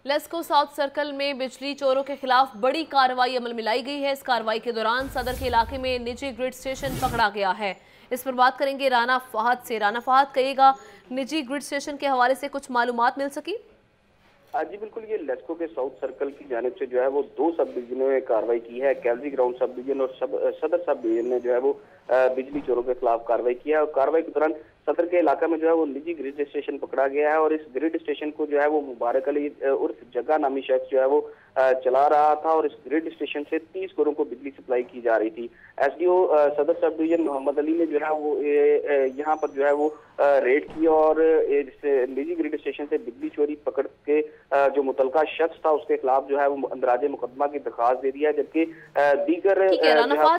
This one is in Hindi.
लेस्को साउथ सर्कल में बिजली चोरों के खिलाफ बड़ी कार्रवाई अमल में लाई गई है। इस कार्रवाई के दौरान सदर के इलाके में निजी ग्रिड स्टेशन पकड़ा गया है। इस पर बात करेंगे राना फहद से। राना फहद, कहिएगा, निजी ग्रिड स्टेशन के हवाले से कुछ मालूमात मिल सकी? जी बिल्कुल, ये लेस्को के साउथ सर्कल की जानिब से जो है वो 2 सब डिवीजनों में कार्रवाई की है। कैलरी ग्राउंड सब डिवीजन और सदर सब डिवीजन ने जो है वो बिजली चोरों के खिलाफ कार्रवाई की है। और कार्रवाई के दौरान सदर के इलाका में जो है वो निजी ग्रिड स्टेशन पकड़ा गया है और इस ग्रिड स्टेशन को जो है वो मुबारक अली उर्फ जग्गा नामी शख्स जो है वो चला रहा था और इस ग्रिड स्टेशन से 30 घरों को बिजली सप्लाई की जा रही थी। एसडीओ सदर सब डिवीजन मोहम्मद अली ने जो है वो यहाँ पर जो है वो रेड की और निजी ग्रिड स्टेशन से बिजली चोरी पकड़ के जो मुतलका शख्स था उसके खिलाफ जो है वो अंदराजे मुकदमा की दरखास्त दे दिया है, जबकि दीगर ठीक है राना जो है फहद,